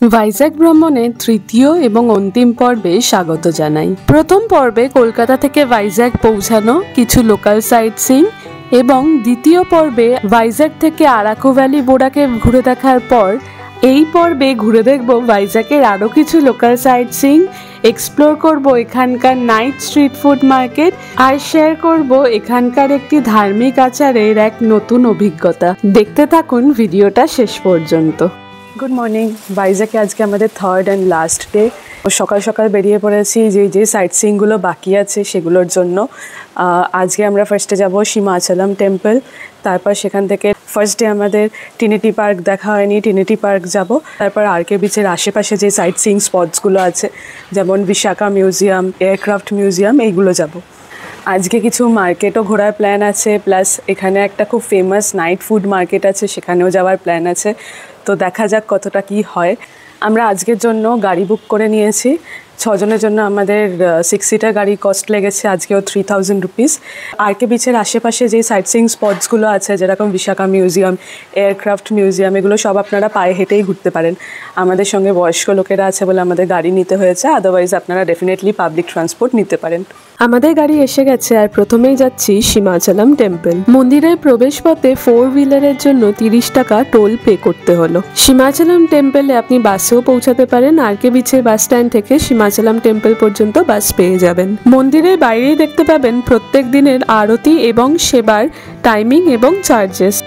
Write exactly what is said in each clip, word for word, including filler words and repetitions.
ভাইজ্যাক ভ্রমণের তৃতীয় এবং অন্তিম পর্বে স্বাগত জানাই। প্রথম পর্বে কলকাতা থেকে ভাইজ্যাক পৌঁছানো, কিছু লোকাল সাইট সিইং এবং দ্বিতীয় পর্বে ভাইজ্যাক থেকে আরাকু ভ্যালি বোর্ডাকে ঘুরে দেখার পর এই পর্বে ঘুরে দেখব ভাইজ্যাকের আরও কিছু লোকাল সাইট সিইং, এক্সপ্লোর করব এখানকার নাইট স্ট্রিট ফুড মার্কেট আর শেয়ার করব এখানকার একটি ধার্মিক আচারের এক নতুন অভিজ্ঞতা। দেখতে থাকুন ভিডিওটা শেষ পর্যন্ত। Good morning. ভাইজ্যাকে আজকে আমাদের থার্ড অ্যান্ড লাস্ট ডে। সকাল সকাল বেরিয়ে পড়েছি যে যে সাইট সিইংগুলো বাকি আছে সেগুলোর জন্য। আজকে আমরা ফার্স্টে যাব সীমাচলম টেম্পল, তারপর সেখান থেকে ফার্স্ট ডে আমাদের ট্রিনিটি পার্ক দেখা হয়নি, ট্রিনিটি পার্ক যাব, তারপর আর কে বিচের আশেপাশে যে সাইট সিইং স্পটসগুলো আছে যেমন বিশাখা মিউজিয়াম, এয়ারক্রাফট মিউজিয়াম, এইগুলো যাব। আজকে কিছু মার্কেটও ঘোরার প্ল্যান আছে, প্লাস এখানে একটা খুব ফেমাস নাইট ফুড মার্কেট আছে, সেখানেও যাওয়ার প্ল্যান আছে। তো দেখা যাক কতটা কি হয়। আমরা আজকের জন্য গাড়ি বুক করে নিয়েছি, ছজনের জন্য আমাদের সিক্স সিটার গাড়ি কস্ট লেগেছে আজকেও three thousand rupees. R K বিচের আশেপাশে যে সাইট সিইং স্পটসগুলো আছে যেরকম বিশাখা মিউজিয়াম, এয়ারক্রাফট মিউজিয়াম, এগুলো সব আপনারা পায়ে হেঁটেই ঘুরতে পারেন। আমাদের সঙ্গে বয়স্ক লোকেরা আছে বলে আমাদের গাড়ি নিতে হয়েছে, আদারওয়াইজ আপনারা ডেফিনেটলি পাবলিক ট্রান্সপোর্ট নিতে পারেন। আমাদের গাড়ি এসে গেছে আর প্রথমেই যাচ্ছি সীমাচলম টেম্পল। মন্দিরের প্রবেশ পথে ফোর হুইলারের জন্য তিরিশ টাকা টোল পে করতে হলো। সীমাচলম টেম্পলে আপনি বাসেও পৌঁছাতে পারেন, আর কে বিচের বাস স্ট্যান্ড থেকে সীমাচলম টেম্পল পর্যন্ত বাস পেয়ে যাবেন। মন্দিরের বাইরেই দেখতে পাবেন প্রত্যেক দিনের আরতি এবং সেবার টাইমিং এবং চার্জেস।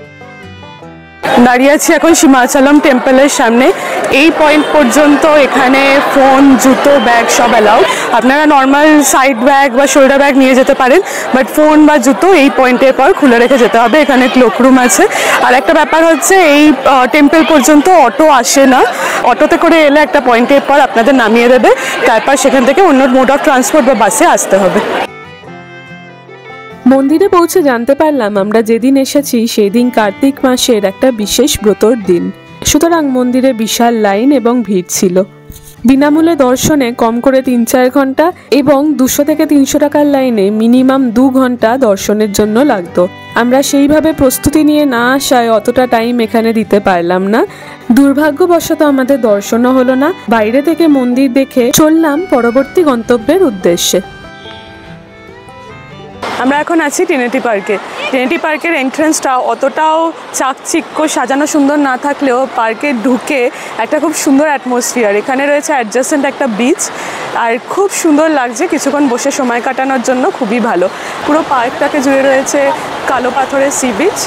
দাঁড়িয়ে আছি এখন সীমাচলম টেম্পলের সামনে। এই পয়েন্ট পর্যন্ত এখানে ফোন, জুতো, ব্যাগ সব অ্যালাউড। আপনারা নর্মাল সাইড ব্যাগ বা শোল্ডার ব্যাগ নিয়ে যেতে পারেন, বাট ফোন বা জুতো এই পয়েন্টের পর খুলে রেখে যেতে হবে। এখানে ক্লোকরুম আছে। আর একটা ব্যাপার হচ্ছে এই টেম্পল পর্যন্ত অটো আসে না, অটোতে করে এলে একটা পয়েন্টের পর আপনাদের নামিয়ে দেবে, তারপর সেখান থেকে অন্য মোড অফ ট্রান্সপোর্ট বা বাসে আসতে হবে। মন্দিরে পৌঁছে জানতে পারলাম আমরা যেদিন এসেছি সেই দিন কার্তিক মাসের একটা বিশেষ ব্রতর দিন, সুতরাং মন্দিরে বিশাল লাইন এবং ভিড় ছিল। বিনামূল্যে দর্শনে কম করে তিন চার ঘন্টা এবং দুশো থেকে তিনশো টাকার লাইনে মিনিমাম দু ঘন্টা দর্শনের জন্য লাগতো। আমরা সেইভাবে প্রস্তুতি নিয়ে না আসায় অতটা টাইম এখানে দিতে পারলাম না। দুর্ভাগ্যবশত আমাদের দর্শনও হলো না। বাইরে থেকে মন্দির দেখে চললাম পরবর্তী গন্তব্যের উদ্দেশ্যে। আমরা এখন আছি ট্রিনিটি পার্কে। ট্রিনিটি পার্কের এন্ট্রান্সটা অতটাও চাকচিক্য সাজানো সুন্দর না থাকলেও পার্কে ঢুকে একটা খুব সুন্দর অ্যাটমসফিয়ার। এখানে রয়েছে অ্যাডজাসেন্ট একটা বিচ, আর খুব সুন্দর লাগছে কিছুক্ষণ বসে সময় কাটানোর জন্য, খুবই ভালো। পুরো পার্কটাকে জুড়ে রয়েছে কালো পাথরের সি বিচ।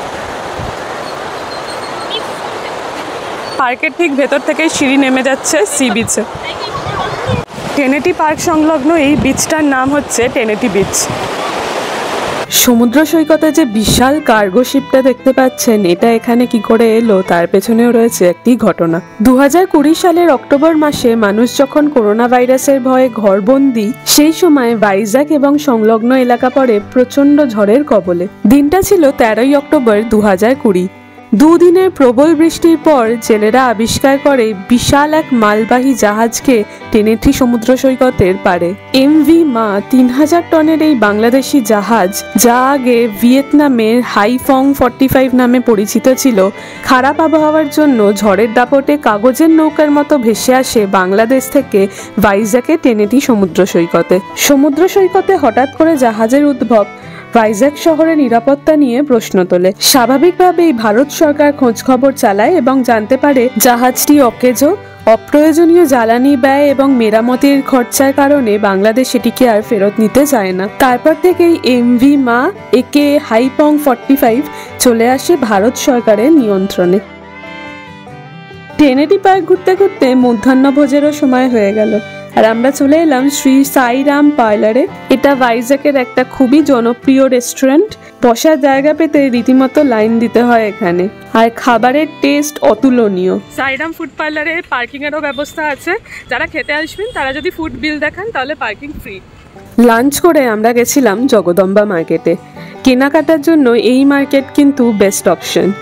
পার্কের ঠিক ভেতর থেকে সিঁড়ি নেমে যাচ্ছে সি বিচে। ট্রিনিটি পার্ক সংলগ্ন এই বিচটার নাম হচ্ছে ট্রিনিটি বিচ। সমুদ্র সৈকতে যে বিশাল কার্গো শিপটা দেখতে পাচ্ছেন, এটা এখানে কি করে এলো তার পেছনেও রয়েছে একটি ঘটনা। দু হাজার কুড়ি সালের অক্টোবর মাসে মানুষ যখন করোনা ভাইরাসের ভয়ে ঘরবন্দি, সেই সময় ভাইজ্যাক এবং সংলগ্ন এলাকা পড়ে প্রচন্ড ঝড়ের কবলে। দিনটা ছিল তেরোই অক্টোবর দু হাজার কুড়ি। দুদিনের প্রবল বৃষ্টির পর জেলেরা আবিষ্কার করে বিশাল এক মালবাহী জাহাজকে ট্রিনিটি সমুদ্র সৈকতের পারে। এমভি মা তিন হাজার টনের এই বাংলাদেশি জাহাজ, যা আগে ভিয়েতনামের হাইফং ফর্টি ফাইভ নামে পরিচিত ছিল, খারাপ আবহাওয়ার জন্য ঝড়ের দাপটে কাগজের নৌকার মতো ভেসে আসে বাংলাদেশ থেকে ভাইজ্যাকে ট্রিনিটি সমুদ্র সৈকতে। সমুদ্র সৈকতে হঠাৎ করে জাহাজের উদ্ভব ভাইজ্যাক শহরের নিরাপত্তা নিয়ে প্রশ্ন তোলে। স্বাভাবিকভাবেই ভারত সরকার খোঁজ খবর চালায় এবং জানতে পারে জাহাজটি অকেজো। অপ্রয়োজনীয় জ্বালানি ব্যয় এবং মেরামতির খরচার কারণে বাংলাদেশ এটিকে আর ফেরত নিতে চায় না। তারপর থেকেই এমভি মা একে হাইপং ফর্টি ফাইভ চলে আসে ভারত সরকারের নিয়ন্ত্রণে। ট্রিনিটি পার্ক ঘুরতে ঘুরতে মধ্যাহ্নভোজেরও সময় হয়ে গেল, আর আমরা চলে এলাম শ্রী সাইরাম পার্লারে। এটা ভাইজ্যাকের একটা খুবই জনপ্রিয় রেস্টুরেন্ট। বসার জায়গা পেতে রীতিমতো লাইন দিতে হয় এখানে, আর খাবারের টেস্ট অতুলনীয়। সাইরাম ফুড পার্লারে পার্কিং এরও ব্যবস্থা আছে। যারা খেতে আসবেন তারা যদি ফুড বিল দেখান তাহলে পার্কিং ফ্রি। লাঞ্চ করে আমরা গেছিলাম জগদম্বা মার্কেটে। কেনাকাটার জন্য এই মার্কেট কিন্তু বেস্ট অপশন।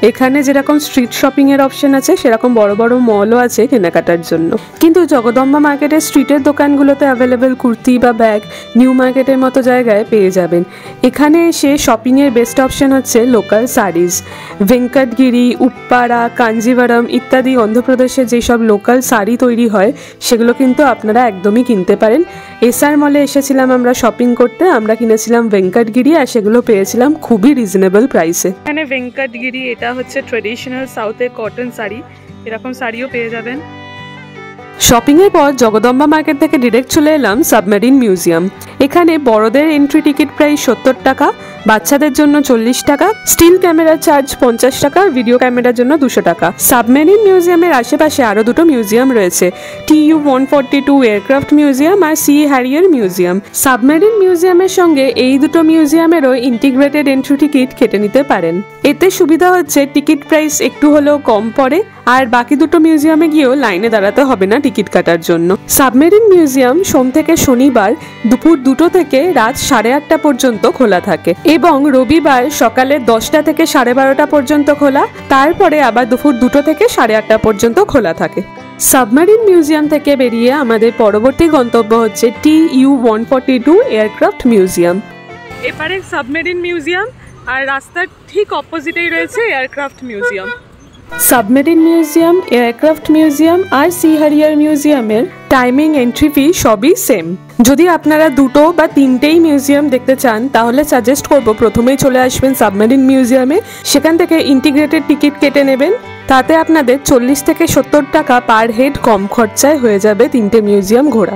এখানে যেরকম স্ট্রিট শপিং এর অপশন আছে সেরকম বড় বড় মলও আছে কেনাকাটার জন্য। কিন্তু জগদম্বা মার্কেটের স্ট্রিটের দোকানগুলোতে অ্যাভেলেবেল কুর্তি বা ব্যাগ নিউ মার্কেটের মতো জায়গায় পেয়ে যাবেন। এখানে এসে শপিং এর বেস্ট অপশন হচ্ছে লোকাল শাড়িজ। ভেঙ্কটগিরি, উপ্পারা, কাঞ্জিভারম ইত্যাদি অন্ধ্রপ্রদেশে যেসব লোকাল শাড়ি তৈরি হয় সেগুলো কিন্তু আপনারা একদমই কিনতে পারেন। এসআর মলে এসেছিলাম আমরা শপিং করতে, আমরা কিনেছিলাম ভেঙ্কটগিরি আর সেগুলো পেয়েছিলাম খুবই রিজনেবল প্রাইসে। এখানে ভেঙ্কটগিরি, এটা হচ্ছে ট্রেডিশনাল সাউথের কটন শাড়ি, এরকম শাড়িও পেয়ে যাবেন। শপিং এর পর জগদম্বা মার্কেট থেকে ডিরেক্ট চলে এলাম সাবমেরিন মিউজিয়াম। এখানে বড়দের এন্ট্রি টিকিট প্রাইস সত্তর টাকা, বাচ্চাদের জন্য চল্লিশ টাকা, স্টিল ক্যামেরা চার্জ পঞ্চাশ টাকা, ভিডিও ক্যামেরার জন্য দুশো টাকা। সাবমেরিন মিউজিয়ামের আশেপাশে আরও দুটো মিউজিয়াম রয়েছে, T U one forty two aircraft museum আর সি হ্যারিয়ার মিউজিয়াম। সাবমেরিন মিউজিয়ামের সঙ্গে এই দুটো মিউজিয়ামেরও ইন্টিগ্রেটেড এন্ট্রি টিকিট কেটে নিতে পারেন। এতে সুবিধা হচ্ছে টিকিট প্রাইস একটু হলেও কম পড়ে, আর বাকি দুটো মিউজিয়ামে গিয়েও লাইনে দাঁড়াতে হবে না টিকিট কাটার জন্য। সাবমেরিন মিউজিয়াম সোম থেকে শনিবার দুপুর দুটো থেকে রাত সাড়ে আটটা পর্যন্ত খোলা থাকে এবং রবিবার সকালে দশটা থেকে সাড়ে বারোটা পর্যন্ত খোলা, তারপরে আবার দুপুর দুটো থেকে সাড়ে আটটা পর্যন্ত খোলা থাকে। সাবমেরিন মিউজিয়াম থেকে বেরিয়ে আমাদের পরবর্তী গন্তব্য হচ্ছে T U one forty two aircraft museum. এপারে সাবমেরিন মিউজিয়াম আর রাস্তার ঠিক অপোজিটেই রয়েছে aircraft museum. Submarine museum, aircraft museum আর সি হ্যারিয়ার মিউজিয়ামের টাইমিং, এন্ট্রি ফি সবই সেম। যদি আপনারা দুটো বা তিনটেই মিউজিয়াম দেখতে চান তাহলে সাজেস্ট করব প্রথমেই চলে আসবেন সাবমেরিন মিউজিয়ামে, সেখান থেকে ইন্টিগ্রেটেড টিকিট কেটে নেবেন। তাতে আপনাদের চল্লিশ থেকে সত্তর টাকা পার হেড কম খরচায় হয়ে যাবে তিনটে মিউজিয়াম ঘোরা।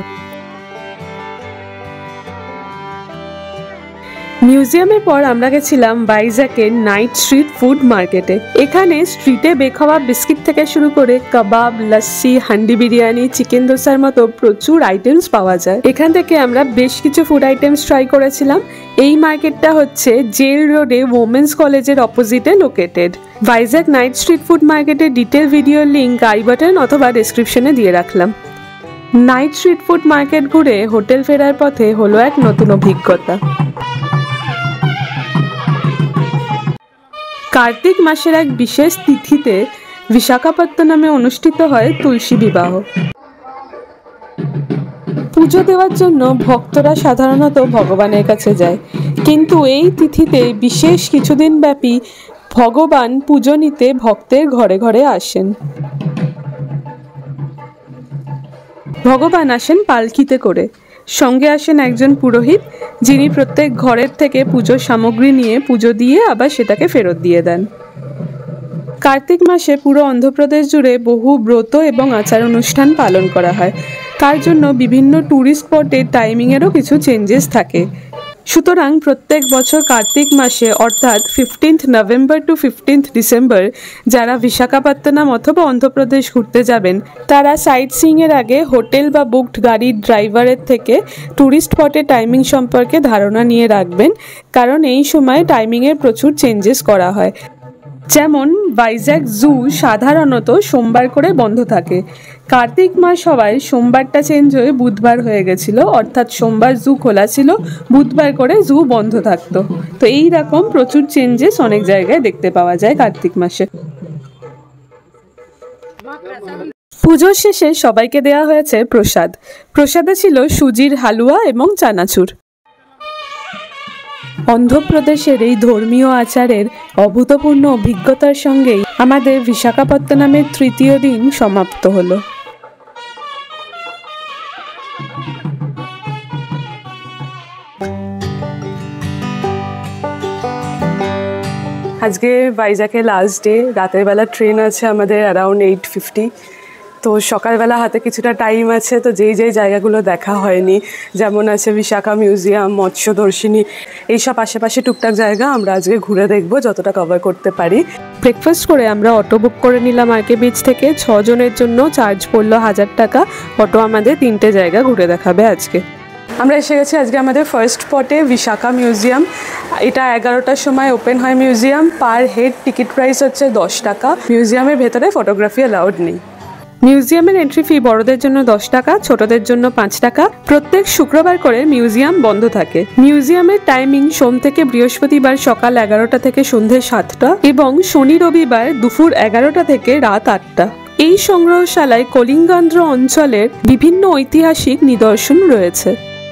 মিউজিয়ামের পর আমরা গেছিলাম ভাইজ্যাকের নাইট স্ট্রিট ফুড মার্কেটে। এখানে স্ট্রিটে বেখাওয়া বিস্কিট থেকে শুরু করে কাবাব, লস্যি, হান্ডি বিরিয়ানি, চিকেন দোসার মতো প্রচুর আইটেমস পাওয়া যায়। এখান থেকে আমরা বেশ কিছু ফুড আইটেমস ট্রাই করেছিলাম। এই মার্কেটটা হচ্ছে জেল রোডে ওমেন্স কলেজের অপোজিটে located. Vizag night street food মার্কেটের detail video link I button অথবা ডেসক্রিপশনে দিয়ে রাখলাম। নাইট স্ট্রিট ফুড মার্কেট ঘুরে হোটেল ফেরার পথে হলো এক নতুন অভিজ্ঞতা। কার্তিক মাসের এক বিশেষ তিথিতে বিশাখাপত্তনমে অনুষ্ঠিত হয় তুলসী বিবাহ। পুজো দেওয়ার জন্য ভক্তরা সাধারণত ভগবানের কাছে যায়, কিন্তু এই তিথিতে বিশেষ কিছুদিন ব্যাপী ভগবান পুজো নিতে ভক্তের ঘরে ঘরে আসেন। ভগবান আসেন পালকিতে করে, সঙ্গে আসেন একজন পুরোহিত, যিনি প্রত্যেক ঘরের থেকে পুজোর সামগ্রী নিয়ে পুজো দিয়ে আবার সেটাকে ফেরত দিয়ে দেন। কার্তিক মাসে পুরো অন্ধ্রপ্রদেশ জুড়ে বহু ব্রত এবং আচার অনুষ্ঠান পালন করা হয়। তার জন্য বিভিন্ন ট্যুরিস্ট স্পটে টাইমিংয়েরও কিছু চেঞ্জেস থাকে। সুতরাং প্রত্যেক বছর কার্তিক মাসে অর্থাৎ fifteenth November to fifteenth December যারা বিশাখাপত্তনম অথবা অন্ধ্রপ্রদেশ ঘুরতে যাবেন তারা সাইট সিইংয়ের আগে হোটেল বা বুকড গাড়ির ড্রাইভারের থেকে ট্যুরিস্ট স্পটের টাইমিং সম্পর্কে ধারণা নিয়ে রাখবেন, কারণ এই সময় টাইমিংয়ের প্রচুর চেঞ্জেস করা হয়। যেমন ভাইজ্যাক জু সাধারণত সোমবার করে বন্ধ থাকে। কার্তিক মাস হওয়ায় সোমবারটা চেঞ্জ হয়ে বুধবার হয়ে গেছিল, অর্থাৎ সোমবার জু খোলা ছিল, বুধবার করে জু বন্ধ থাকতো। তো এই রকম প্রচুর চেঞ্জেস অনেক জায়গায় দেখতে পাওয়া যায় কার্তিক মাসে। পুজোর শেষে সবাইকে দেওয়া হয়েছে প্রসাদ। প্রসাদে ছিল সুজির হালুয়া এবং চানাচুর। অন্ধ্রপ্রদেশের এই ধর্মীয় আচারের অভূতপূর্ণ অভিজ্ঞতার সঙ্গেই আমাদের বিশাখাপত্তনমের তৃতীয় দিন সমাপ্ত হলো। আজকে ভাইজ্যাকে লাস্ট ডে, রাতের বেলা ট্রেন আছে আমাদের অ্যারাউন্ড এইট ফিফটি। তো সকালবেলা হাতে কিছুটা টাইম আছে, তো যেই যেই জায়গাগুলো দেখা হয়নি, যেমন আছে বিশাখা মিউজিয়াম, মৎস্যদর্শিনী, এইসব আশেপাশে টুকটাক জায়গা আমরা আজকে ঘুরে দেখব যতটা কভার করতে পারি। ব্রেকফাস্ট করে আমরা অটো বুক করে নিলাম আরকে বিচ থেকে। ছজনের জন্য চার্জ পড়লো হাজার টাকা। অটো আমাদের তিনটে জায়গা ঘুরে দেখাবে আজকে। আমরা এসে গেছি আজকে আমাদের ফার্স্ট স্পটে, বিশাখা মিউজিয়াম। এটা এগারোটার সময় ওপেন হয় museum. Per head ticket price হচ্ছে দশ টাকা। মিউজিয়ামের ভেতরে ফটোগ্রাফি অ্যালাউড নেই। মিউজিয়ামের এন্ট্রি ফি বড়দের জন্য দশ টাকা, ছোটদের জন্য পাঁচ টাকা। প্রত্যেক শুক্রবার করে মিউজিয়াম বন্ধ থাকে। মিউজিয়ামের টাইমিং সোম থেকে বৃহস্পতিবার সকাল এগারোটা থেকে সন্ধ্যে সাতটা এবং শনি রবিবার দুপুর এগারোটা থেকে রাত আটটা। এই সংগ্রহশালায় কলিঙ্গান্ধ্র অঞ্চলের বিভিন্ন ঐতিহাসিক নিদর্শন রয়েছে।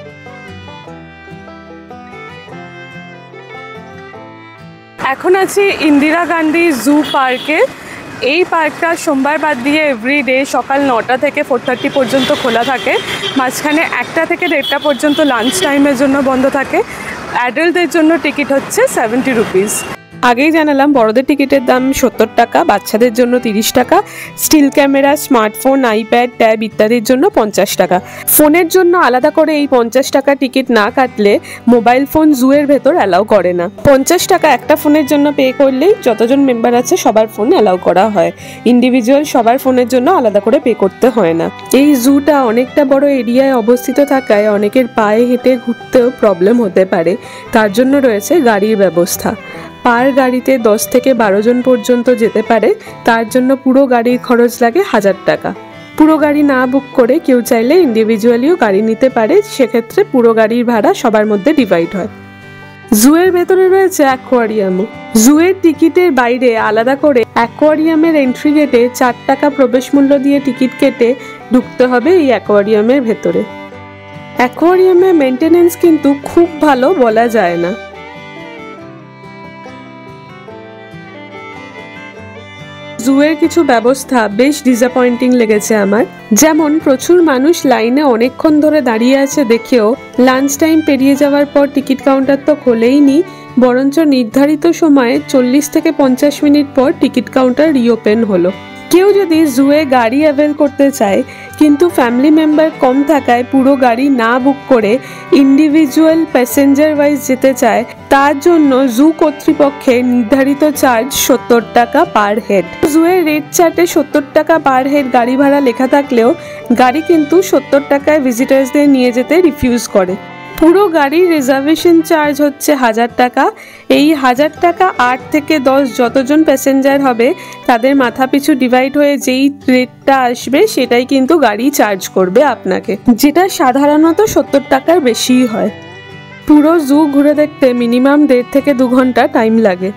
এখন আছি ইন্দিরা গান্ধী জু পার্কে। এই পার্কটা সোমবার বাদ দিয়ে এভরিডে সকাল নটা থেকে ফোর থার্টি পর্যন্ত খোলা থাকে। মাঝখানে একটা থেকে দেড়টা পর্যন্ত লাঞ্চ টাইমের জন্য বন্ধ থাকে। অ্যাডাল্টদের জন্য টিকিট হচ্ছে সেভেন্টি রুপিস। আগেই জানালাম বড়দের টিকিটের দাম সত্তর টাকা, বাচ্চাদের জন্য তিরিশ টাকা, still camera, smartphone, iPad, tab ইত্যাদির জন্য পঞ্চাশ টাকা। ফোনের জন্য আলাদা করে এই পঞ্চাশ টাকা টিকিট না কাটলে মোবাইল ফোন জুয়ের ভেতর অ্যালাউ করে না। পঞ্চাশ টাকা একটা ফোনের জন্য পে করলেই যতজন মেম্বার আছে সবার ফোন অ্যালাউ করা হয়। ইন্ডিভিজুয়াল সবার ফোনের জন্য আলাদা করে পে করতে হয় না। এই জুটা অনেকটা বড় এরিয়ায় অবস্থিত থাকায় অনেকের পায়ে হেঁটে ঘুরতেও প্রবলেম হতে পারে, তার জন্য রয়েছে গাড়ির ব্যবস্থা। পার গাড়িতে দশ থেকে বারো জন পর্যন্ত যেতে পারে, তার জন্য পুরো গাড়ির খরচ লাগে হাজার টাকা। পুরো গাড়ি না বুক করে কেউ চাইলে ইন্ডিভিজুয়ালিও গাড়ি নিতে পারে, সেক্ষেত্রে পুরো গাড়ির ভাড়া সবার মধ্যে ডিভাইড হয়। জুয়ের ভেতরে রয়েছে অ্যাকোয়ারিয়ামও। জুয়ের টিকিটের বাইরে আলাদা করে অ্যাকোয়ারিয়ামের এন্ট্রি গেটে চার টাকা প্রবেশ মূল্য দিয়ে টিকিট কেটে ঢুকতে হবে এই অ্যাকোয়ারিয়ামের ভেতরে। অ্যাকোয়ারিয়ামের মেনটেনেন্স কিন্তু খুব ভালো বলা যায় না। জুয়ের কিছু ব্যবস্থা বেশ ডিসঅ্যাপয়েন্টিং লেগেছে আমার। যেমন প্রচুর মানুষ লাইনে অনেকক্ষণ ধরে দাঁড়িয়ে আছে দেখেও লাঞ্চ টাইম পেরিয়ে যাওয়ার পর টিকিট কাউন্টার তো খোলেইনি, বরঞ্চ নির্ধারিত সময়ে চল্লিশ থেকে পঞ্চাশ মিনিট পর টিকিট কাউন্টার রিওপেন হলো। কেউ যদি জুয়ে গাড়ি অ্যাভেল করতে চায় কিন্তু ফ্যামিলি মেম্বার কম থাকায় পুরো গাড়ি না বুক করে ইন্ডিভিজুয়াল প্যাসেঞ্জার ওয়াইজ যেতে চায়, তার জন্য জু কর্তৃপক্ষের নির্ধারিত চার্জ সত্তর টাকা পার হেড। জুয়ের রেট চার্টে সত্তর টাকা পার হেড গাড়ি ভাড়া লেখা থাকলেও গাড়ি কিন্তু সত্তর টাকায় ভিজিটার্সদের নিয়ে যেতে রিফিউজ করে। পুরো গাড়ির রিজার্ভেশন চার্জ হচ্ছে হাজার টাকা। এই হাজার টাকা আট থেকে দশ যতজন প্যাসেঞ্জার হবে তাদের মাথা পিছু ডিভাইড হয়ে যেই রেটটা আসবে সেটাই কিন্তু গাড়ি চার্জ করবে আপনাকে, যেটা সাধারণত সত্তর টাকার বেশিই হয়। পুরো জু ঘুরে দেখতে মিনিমাম দেড় থেকে দু ঘন্টা টাইম লাগে।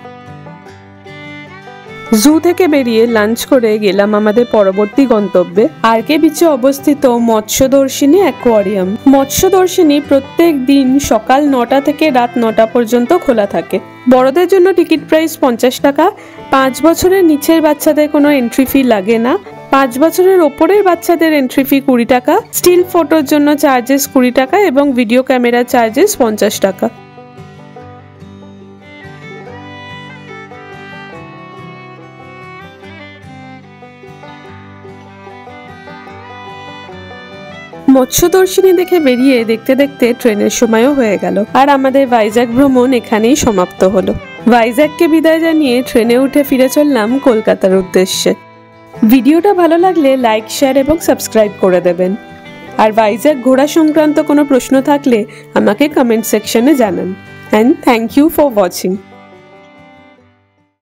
জু থেকে বেরিয়ে লাঞ্চ করে গেলাম আমাদের পরবর্তী গন্তব্যে, আর কে বিচে অবস্থিত মৎস্যদর্শিনী অ্যাকোয়ারিয়াম। মৎস্যদর্শিনী প্রত্যেক দিন সকাল নটা থেকে রাত নটা পর্যন্ত খোলা থাকে। বড়দের জন্য টিকিট প্রাইস পঞ্চাশ টাকা। পাঁচ বছরের নিচের বাচ্চাদের কোনো এন্ট্রি ফি লাগে না। পাঁচ বছরের ওপরের বাচ্চাদের এন্ট্রি ফি কুড়ি টাকা। স্টিল ফটোর জন্য চার্জেস কুড়ি টাকা এবং ভিডিও ক্যামেরা চার্জেস পঞ্চাশ টাকা। মৎস্যদর্শিনী দেখে বেরিয়ে দেখতে দেখতে ট্রেনের সময়ও হয়ে গেল, আর আমাদের ভাইজ্যাক ভ্রমণ এখানেই সমাপ্ত হলো। ভাইজ্যাককে বিদায় জানিয়ে ট্রেনে উঠে ফিরে চললাম কলকাতার উদ্দেশ্যে। ভিডিওটা ভালো লাগলে লাইক, শেয়ার এবং সাবস্ক্রাইব করে দেবেন। আর ভাইজ্যাক ঘোরা সংক্রান্ত কোনো প্রশ্ন থাকলে আমাকে কমেন্ট সেকশনে জানান। And thank you for watching.